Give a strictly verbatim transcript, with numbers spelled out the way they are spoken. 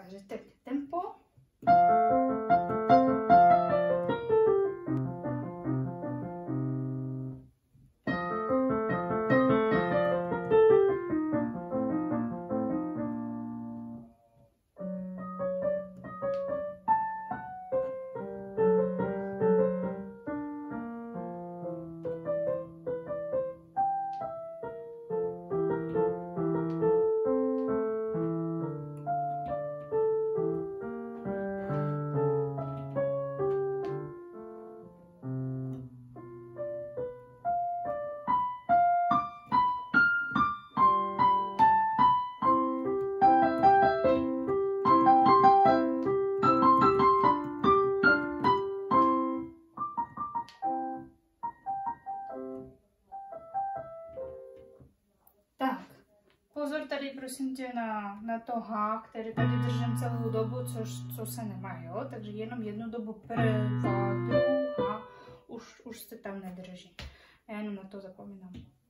Takže teď tempo. Tak, pozor tady prosím tě na, na to H, které tady držím celou dobu, což, co se nemá, jo? Takže jenom jednu dobu prvá, druhá, už, už se tam nedrží. Já jenom na to zapomínám.